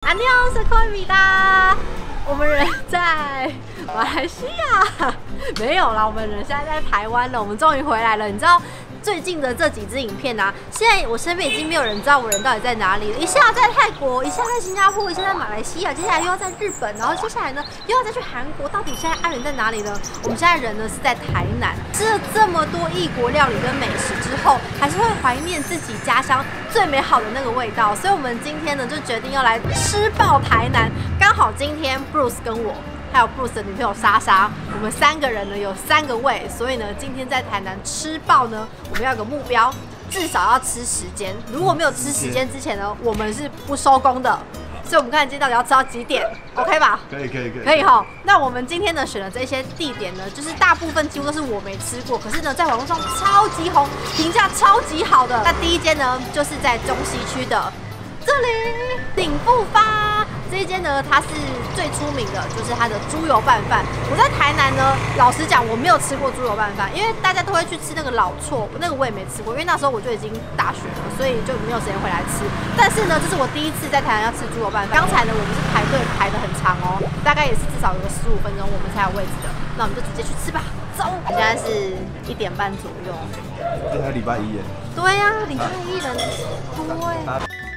안녕，是科米达。我们人在马来西亚，没有啦，我们人现在在台湾了。我们终于回来了，你知道？最近的这几支影片啊，现在我身边已经没有人知道我人到底在哪里了。一下在泰国，一下在新加坡，一下在马来西亚，接下来又要在日本，然后接下来呢又要再去韩国。到底现在阿元在哪里呢？我们现在人呢是在台南，吃了这么多异国料理跟美食之后，还是会怀念自己家乡最美好的那个味道。所以我们今天呢就决定要来吃爆台南。刚好今天 Bruce 跟我。还有 Bruce 的女朋友莎莎，我们3个人呢有3个胃，所以呢，今天在台南吃爆呢，我们要有个目标，至少要吃10间。如果没有吃10间之前呢，我们是不收工的。所以我们看今天到底要吃到几点 ，OK 吧？可以哈。那我们今天呢选的这些地点呢，就是大部分几乎都是我没吃过，可是呢在网络上超级红，评价超级好的。那第一间呢，就是在中西区的这里鼎富发。这一间呢，它是最出名的，就是它的猪油拌饭。我在台南呢，老实讲，我没有吃过猪油拌饭，因为大家都会去吃那个老厝，那个我也没吃过，因为那时候我就已经大学了，所以就没有时间回来吃。但是呢，这是我第一次在台南要吃猪油拌饭。刚才呢，我们是排队排得很长哦，大概也是至少有个15分钟，我们才有位置的。那我们就直接去吃吧，走！现在是1点半左右。 今天礼拜1耶。 对呀、礼拜1人多哎。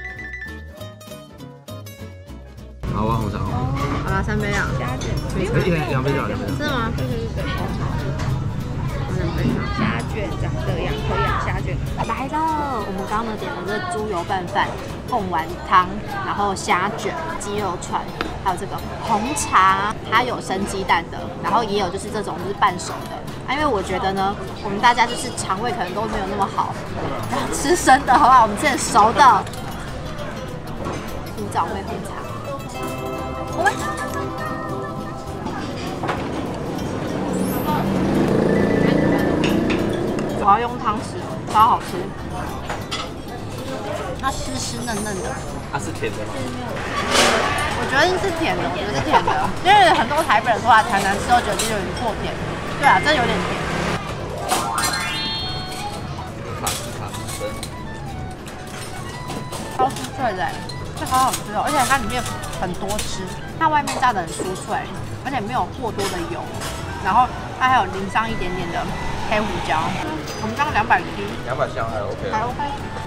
好啊，红茶。 好啦，3杯啊， 2杯就好，2杯。 真的吗？对。 虾卷长这样，可以啊，虾卷。 来了，我们刚刚点了这猪油拌饭、贡丸汤，然后虾卷、鸡肉串，还有这个红茶，它有生鸡蛋的，然后也有就是这种就是半熟的。因为我觉得呢，我们大家就是肠胃可能都没有那么好，然后吃生的好不好？我们吃点熟的。古早味红茶。我要用汤匙，超好吃。它湿湿嫩嫩的。 它是甜的吗？ 我觉得是甜的，我觉得是甜的，因为很多台北人说来台南吃都觉得这有点过甜。对啊，真的有点甜。超酥脆的，这好好吃哦！而且它里面很多汁，它外面炸的很酥脆，而且没有过多的油，然后它还有淋上一点点的黑胡椒。我们刚刚200滴 ，200香还 OK， 还 OK。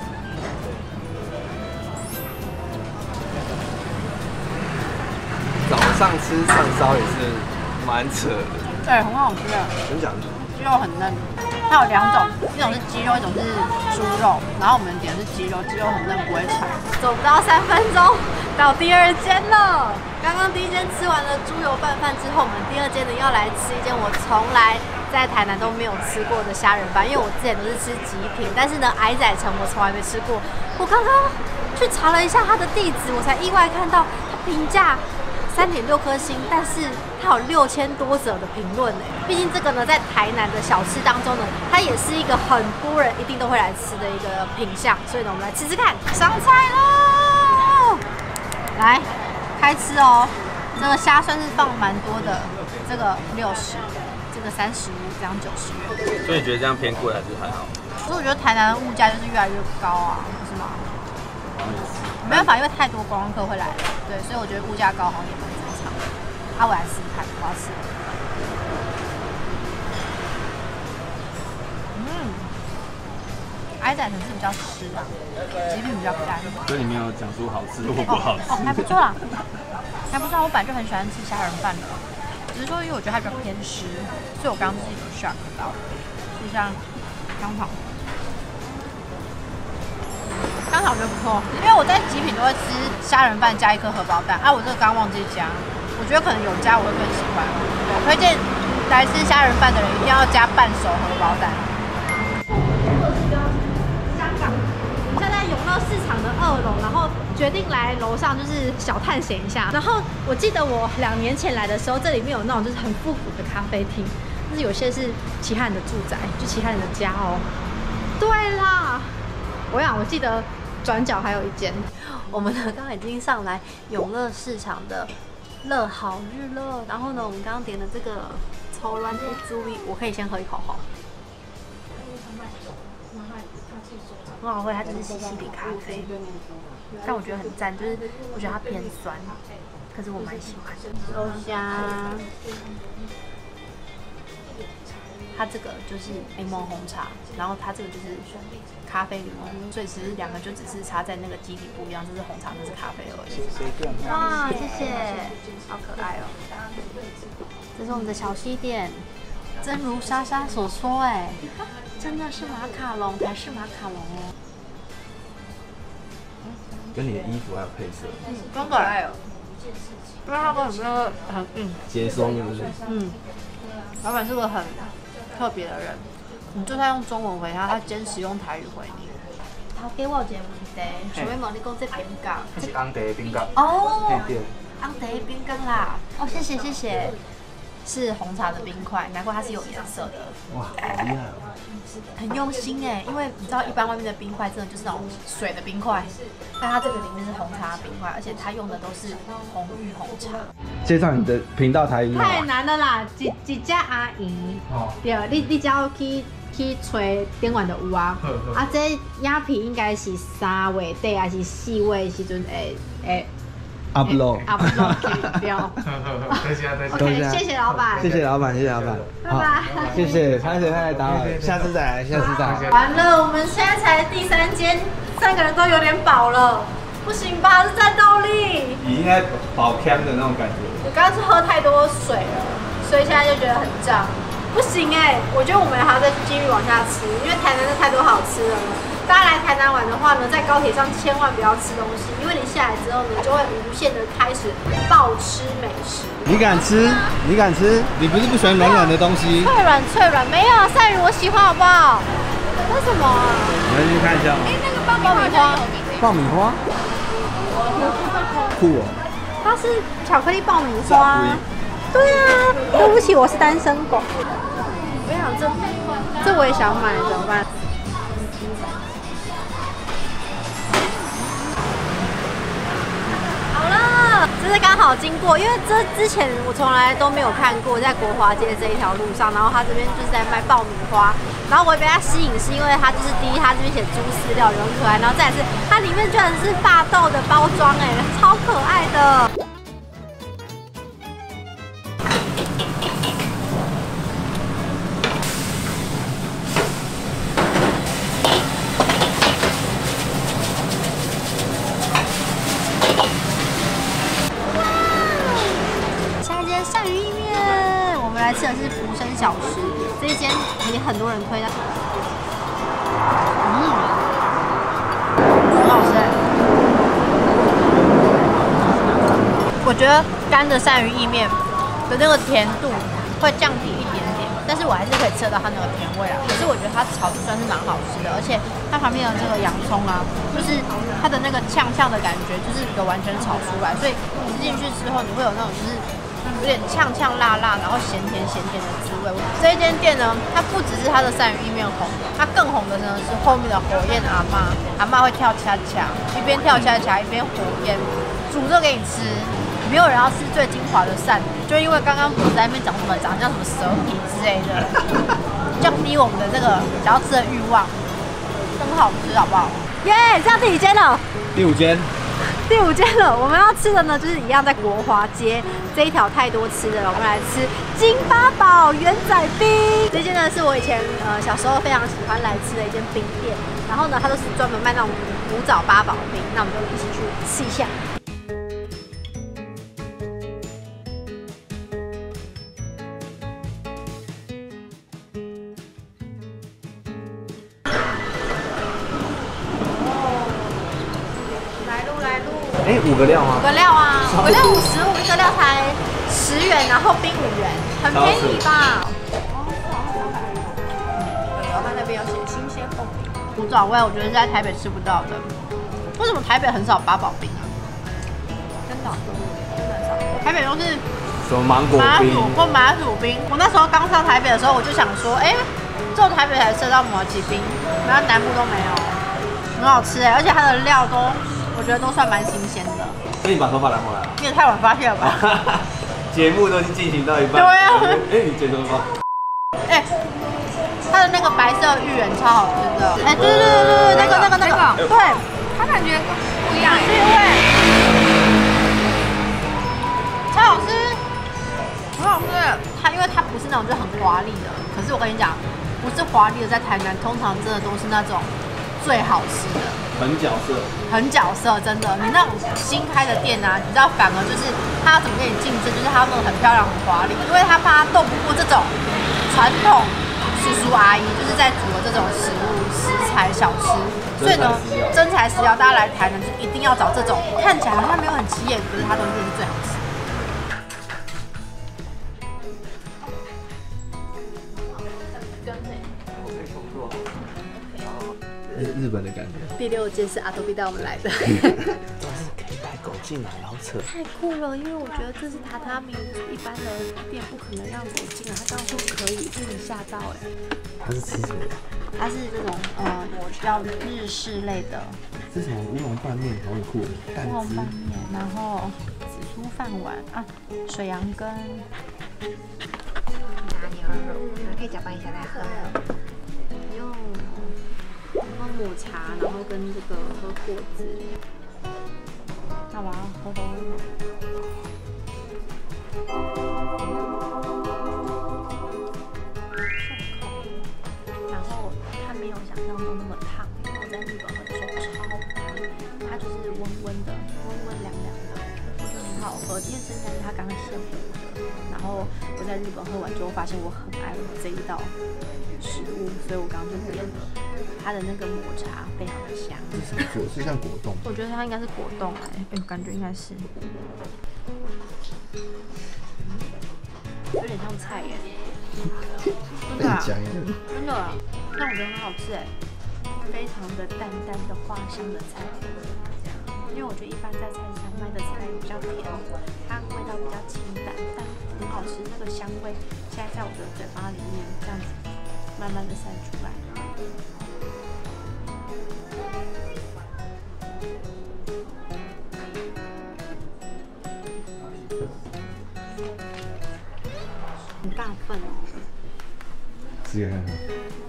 早上吃串烧也是蛮扯的， 对，很好吃的， 真假的？ 鸡肉很嫩。它有2种，一种是鸡肉，一种是猪肉。然后我们点的是鸡肉，鸡肉很嫩，不会柴。走不到3分钟，到第2间了。刚刚第1间吃完了猪油拌饭之后，我们第2间呢要来吃一间我从来在台南都没有吃过的虾仁饭，因为我之前都是吃极品，但是呢，矮仔城我从来没吃过。我刚刚去查了一下它的地址，我才意外看到它评价3.6颗星，但是它有6000多则的评论呢。毕竟这个呢，在台南的小吃当中呢，它也是一个很多人一定都会来吃的一个品项。所以呢，我们来吃吃看，上菜喽！来，开吃哦。这个虾算是放蛮多的，这个60，这个35，这样90元。 所以你觉得这样偏贵还是还好？ 所以我觉得台南的物价就是越来越高啊，是吗？没办法，因为太多观光客会来了，对，所以我觉得物价高好像也蛮正常的。我来试试看，我要吃。矮仔城是比较湿啊，极品比较干。 所以你没有讲出好吃或不好吃。 还不错啦，还不错。我本来就很喜欢吃虾仁饭的，只是说因为我觉得它比较偏湿，所以我刚刚自己有 shock 到。试一下香肠。香肠我觉得不错，因为我在极品都会吃虾仁饭加1颗荷包蛋啊，我这个刚忘记加，我觉得可能有加我会更喜欢。对，推荐来吃虾仁饭的人一定要加半熟荷包蛋。香港，我们现在永乐市场的2楼，然后决定来楼上就是小探险一下。然后我记得我2年前来的时候，这里面有那种就是很复古的咖啡厅，但是有些是其他人的住宅，就其他人的家哦。对啦。我记得转角还有一间。我们呢刚刚已经上来永乐市场的乐好日乐，然后呢，我们刚刚点的这个炒卵的猪尾，我可以先喝一口哈。 很好喝，它就是西西里咖啡，但我觉得很赞，就是我觉得它偏酸，可是我蛮喜欢的。豆香，它这个就是柠檬红茶，然后它这个就是咖啡柠檬，所以其实两个就只是差在那个基底不一样，这是红茶，这是咖啡而已。哇，谢谢，好可爱哦！这是我们的小西点，正如莎莎所说，哎，真的是马卡龙，台式马卡龙哦。 跟你的衣服还有配色， 真可爱哦，因为它跟有没有很接松是不是？ 老板是个很特别的人，你就算用中文回他，他坚持用台语回你。头家我有一个问题，想要问你讲这饼干， 这是红茶的饼干。 哦，红茶的饼干啦，哦，谢谢谢谢，是红茶的冰块，难怪它是有颜色的。 哇，好厉害哦！ 很用心哎，因为你知道一般外面的冰块真的就是那种水的冰块，但它这个里面是红茶的冰块，而且它用的都是红玉红茶。 介绍你的频道台语。 太难了啦，一只阿姨，对，你只要去找顶完就有啊。啊，这影片应该是3月底还是4月的时阵会 upload 对。OK， 谢谢老板。 谢谢老板，谢谢老板。 拜拜。 谢谢，拍谁来打扰，下次再来，下次再来。 完了，我们现在才第3间，3个人都有点饱了，不行吧？是战斗力。 你应该饱腔的那种感觉。 我刚刚是喝太多水了，所以现在就觉得很胀。不行哎，我觉得我们还要再继续往下吃，因为台南的太多好吃的了。大家来台南玩的话呢，在高铁上千万不要吃东西，因为你下来之后呢，就会无限的开始暴吃美食。 你敢吃？你敢吃？你不是不喜欢软软的东西？ 脆软没有鳝鱼我喜欢好不好？那什么啊？ 我们去看一下吗？ 那个爆米花， 爆米花？酷哦！ 它是巧克力爆米花。对啊，对不起，我是单身狗。我想这我也想买，怎么办？好了，这是刚好经过，因为这之前我从来都没有看过，在国华街这一条路上，然后他这边就是在卖爆米花，然后我也被它吸引，是因为它就是第一，它这边写猪饲料，很可爱，然后再来是它里面居然是大豆的包装，哎，超可爱的。来吃的是福生小吃，这一间也很多人推的，很好吃。我觉得干的鳝鱼意面的那个甜度会降低一点点，但是我还是可以吃得到它那个甜味啊。可是我觉得它炒的算是蛮好吃的，而且它旁边的这个洋葱啊，就是它的那个呛的感觉，就是有完全炒出来，所以你吃进去之后，你会有那种就是有点呛辣，然后咸甜的滋味。这一间店呢，它不只是它的鳝鱼意面红，它更红的呢是后面的火焰阿嬷。阿嬷会跳恰恰，一边跳恰恰一边火焰煮热给你吃。没有人要吃最精华的鳝鱼，就因为刚刚不是在那边讲什么长像什么蛇皮之类的，降低我们的这个想要吃的欲望，很好吃，好不好？耶，这样第几间了？ 第5间。 第5间了，我们要吃的呢，就是一样在国华街这一条太多吃的了。我们来吃金八宝圆仔冰。这间呢是我以前小时候非常喜欢来吃的一间冰店，然后呢它都是专门卖那种古早八宝冰，那我们就一起去吃一下。 哎，5个料吗 ？5个料啊，5个料55，一个料才10元，然后冰5元，很便宜吧？有，它那边有写新鲜凤梨。古早味，我觉得是在台北吃不到的。为什么台北很少八宝冰啊？真的很少。台北都是什么芒果冰或麻薯冰。我那时候刚上台北的时候，我就想说，哎，只有台北才吃到麻吉冰，然后南部都没有，很好吃哎，而且它的料都。我觉得都算蛮新鲜的。 所以你把头发拿回来了？ 你也太晚发现了吧？ 节目都已经进行到一半。 对啊。 哎，你剪头发？ 哎， 它的那个白色芋圆超好吃的。哎，对，那个，对， 它感觉不一样， 是因为超好吃，很好吃。它因为它不是那种就很华丽的，可是我跟你讲，不是华丽的，在台南通常真的都是那种最好吃的。 很角色， 很角色，真的。你那种新开的店啊，你知道，反而就是他要怎么跟你竞争，就是他们很漂亮、很华丽，因为他怕他斗不过这种传统叔叔阿姨，就是在煮的这种食材小吃。所以呢，真材实料，大家来台南就一定要找这种看起来好像没有很起眼，可是它东西是最好吃。 日本的感觉。 第6间是阿多比带我们来的， 但是可以带狗进来，然后扯。 太酷了！因为我觉得这是榻榻米，一般的店不可能让狗进来。他刚刚说可以，被你吓到哎。 它是吃什么？ 它是这种比较日式类的。 这什么乌龙拌面，好酷！ 乌龙拌面，然后紫苏饭碗啊，水杨根。 拿牛肉，可以搅拌一下再喝。 用。然后抹茶，然后跟这个喝果子，那我要喝喝。然后它没有想象中那么烫，因为我在日本喝的时候超烫，它就是温温的，温温凉凉的，我觉得很好喝。因为生姜是它刚现磨的，然后我在日本喝完之后发现我很爱这一道食物，所以我刚刚就点了。它的那个抹茶非常的香。 这是什么做？是像果冻？ 我觉得它应该是果冻感觉应该是，有点像菜耶。真的、啊，真的、啊，但我觉得很好吃哎，非常的淡淡的花香的菜。因为我觉得一般在菜市场卖的菜比较甜，它味道比较清淡，但很好吃，那个香味现在在我的嘴巴里面这样子慢慢的散出来。很大份哦。 试看看。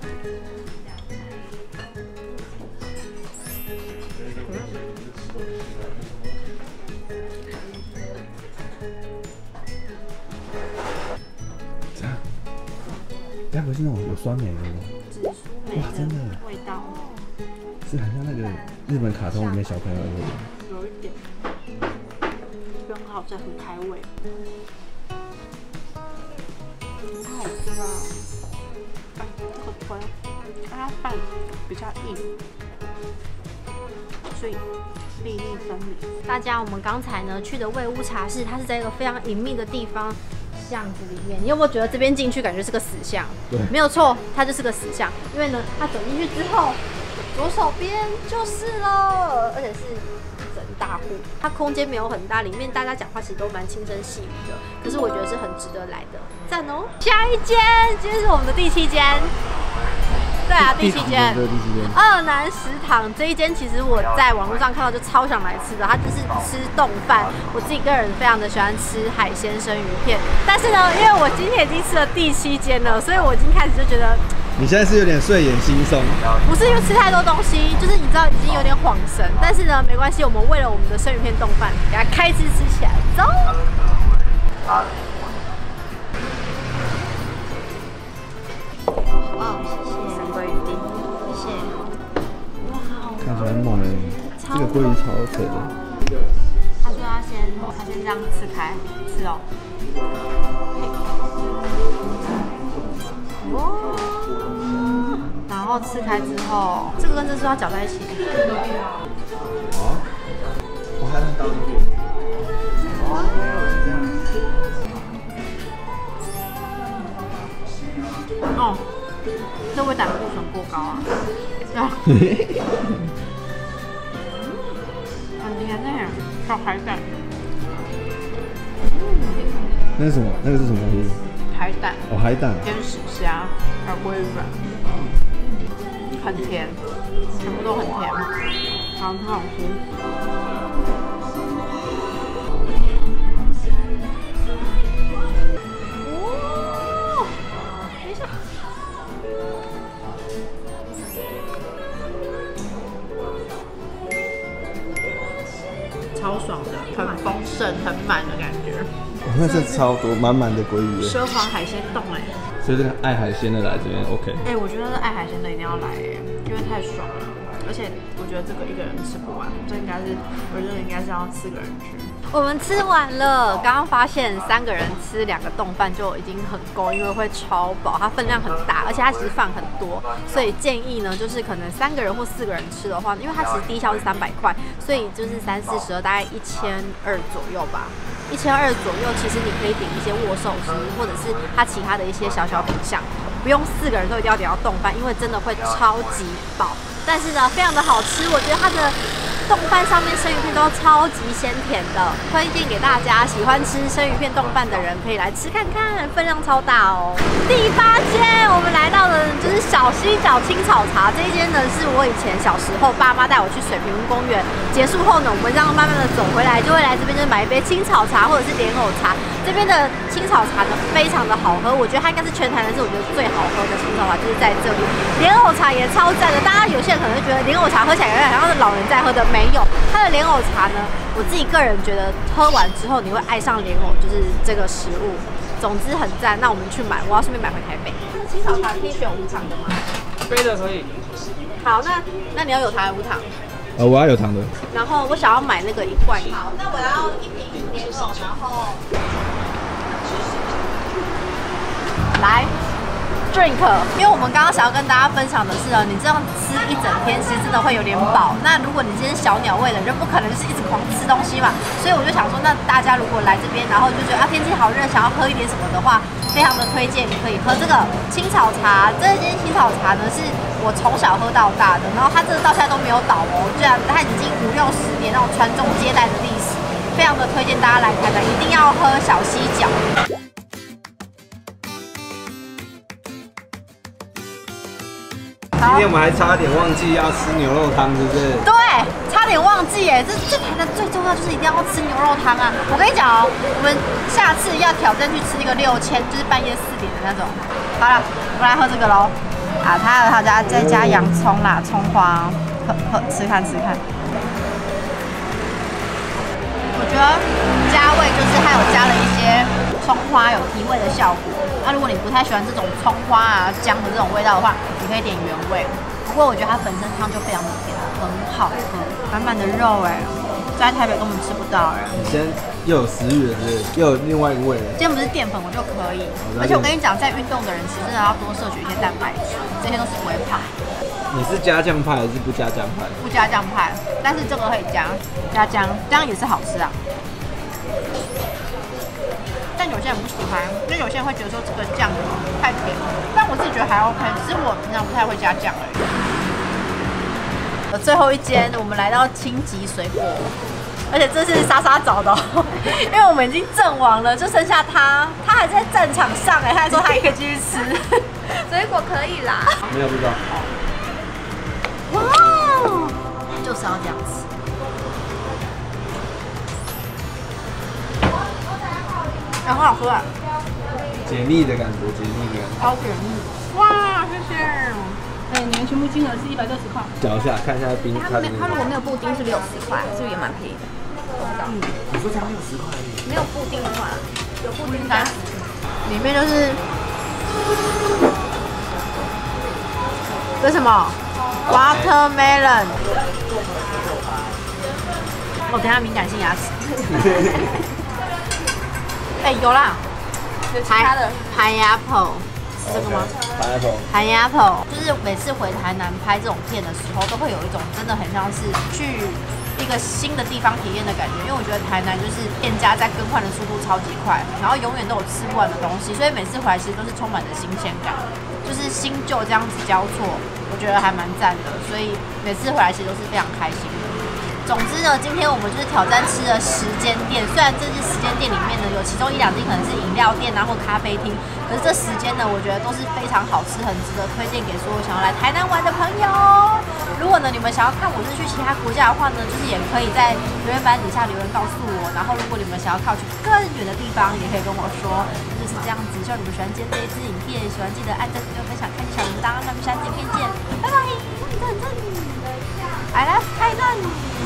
这样，该不是那种有酸梅的吗？ 紫苏梅的味道， 是很像那个日本卡通里面小朋友的味道。 有一点，就很好吃，很开胃。很好吃啊！这个推，它饭比较硬，所以粒粒分明。大家，我们刚才呢去的味屋茶室，它是在一个非常隐秘的地方巷子里面。你有没有觉得这边进去感觉是个死巷？ 对， 没有错，它就是个死巷。因为呢，它走进去之后，左手边就是了，而且是整大户。它空间没有很大，里面大家讲话其实都蛮轻声细语的，可是我觉得是很值得来的，赞哦！下一间，今天是我们的第7间。对啊，第7间，二南食堂这一间，其实我在网络上看到就超想来吃的。它就是吃冻饭，我自己个人非常的喜欢吃海鲜生鱼片。但是呢，因为我今天已经吃了第7间了，所以我已经开始就觉得， 你现在是有点睡眼惺忪。 不是因为吃太多东西，就是你知道已经有点晃神。但是呢，没关系，我们为了我们的生鱼片冻饭，给它开吃起来，走。哦，谢谢。鲑鱼丁，谢谢。哇， 看起来很猛哎，这个鲑鱼超扯的。 他说他先这样吃开，吃哦。哇，然后吃开之后，这个跟这是要搅在一起。 啊，我还能倒进去。 哦，这会胆固醇过高啊！很甜呢，小海胆。 那是什么？那个是什么东西？ 海胆。 哦，海胆。 天使虾，还有鲑鱼卵，很甜，全部都很甜，然后很好吃。 满的感觉。 那是超多，满满的鲑鱼。 奢华海鲜冻哎， 所以这个爱海鲜的来这边 OK。 我觉得爱海鲜的一定要来哎，因为太爽了。而且我觉得这个一个人吃不完，这应该是我觉得应该是要4个人去。我们吃完了，刚刚发现3个人吃2个冻饭就已经很够，因为会超饱，它分量很大，而且它其实饭很多，所以建议呢，就是可能3个人或4个人吃的话，因为它其实低消是300块，所以就是3、40，大概1200左右吧。1200左右，其实你可以点一些握寿司，或者是它其他的一些小品项，不用4个人都一定要点到冻饭，因为真的会超级饱。但是呢，非常的好吃，我觉得它的冻饭上面生鱼片都超级鲜甜的，推荐给大家。喜欢吃生鱼片冻饭的人可以来吃看看，分量超大哦。第8间，我们来到的就是小西角青草茶。这一间呢，是我以前小时候爸妈带我去水平公园，结束后呢，我们这样慢慢的走回来，就会来这边就买一杯青草茶或者是莲藕茶。这边的青草茶呢非常的好喝，我觉得它应该是全台南市我觉得最好喝的青草茶就是在这里。莲藕茶也超赞的，大家有些人可能会觉得莲藕茶喝起来有点像是老人在喝的，没有。它的莲藕茶呢，我自己个人觉得喝完之后你会爱上莲藕，就是这个食物。总之很赞，那我们去买，我要顺便买回台北。青草茶可以选无糖的吗？ 杯的可以。 好，那你要有糖还是无糖？ 我要有糖的。 然后我想要买那个1罐。好，那我要1瓶莲藕，然后来 drink， 因为我们刚刚想要跟大家分享的是你这样吃一整天，其实真的会有点饱。那如果你今天小鸟胃了，就不可能就是一直狂吃东西嘛。所以我就想说，那大家如果来这边，然后就觉得天气好热，想要喝一点什么的话，非常的推荐你可以喝这个青草茶。这间青草茶呢，是我从小喝到大的，然后它这个到现在都没有倒哦，居然它已经5、60年那种传宗接代的历史，非常的推荐大家来台南，一定要喝小西角。 今天我们还差点忘记要吃牛肉汤，是不是？ 对，差点忘记耶！这台南最重要就是一定要吃牛肉汤啊！我跟你讲我们下次要挑战去吃那个6000，就是半夜4点的那种。好了，我们来喝这个喽。它有再加洋葱啦、葱花，吃看。我觉得加味就是它有加了一些葱花，有提味的效果。那如果你不太喜欢这种葱花姜的这种味道的话，你可以点原味。不过我觉得它本身汤就非常的甜，很好喝，满满的肉在台北根本吃不到你先又有食欲了，是不是？又有另外一个味了。 今天不是淀粉我就可以，而且我跟你讲，在运动的人其实真的要多摄取一些蛋白质，这些都是不会胖。 你是加酱派还是不加酱派？ 不加酱派，但是这个可以加姜，姜也是好吃啊。但有些人不喜欢，因为有些人会觉得说这个酱太甜，但我自己觉得还 OK， 只是我平常不太会加酱而已。最后一间，我们来到清吉水果，而且这是莎莎找的因为我们已经阵亡了，就剩下他还在战场上他还说他也可以继续吃水果可以啦， 没有味道。 哇，就是要这样吃。很好喝解腻的感觉， 超解腻。哇，谢谢。 你们全部金额是160块。 嚼一下，看一下冰。 它如果没有布丁是60块，是不是也蛮便宜的？ 你说加60块而已？ 没有布丁的话，有布丁30。 里面就是这什么 watermelon。我等下敏感性牙齿。有啦， 有其他的 pineapple 是这个吗 ？pineapple 就是每次回台南拍这种片的时候，都会有一种真的很像是去一个新的地方体验的感觉。因为我觉得台南就是店家在更换的速度超级快，然后永远都有吃不完的东西，所以每次回来其实都是充满着新鲜感，就是新旧这样子交错，我觉得还蛮赞的。所以每次回来其实都是非常开心的。总之呢，今天我们就是挑战吃了10间店，虽然这些10间店里面呢，有其中1、2间可能是饮料店或咖啡厅，可是这10间呢，我觉得都是非常好吃，很值得推荐给所有想要来台南玩的朋友。如果呢你们想要看我是去其他国家的话呢，就是也可以在留言板底下留言告诉我。然后如果你们想要看我去更远的地方，也可以跟我说。就是这样子，希望你们喜欢今天这一支影片，喜欢记得按赞、订阅、分享、开启小铃铛。那我们下次影片见，拜拜！I love 台南。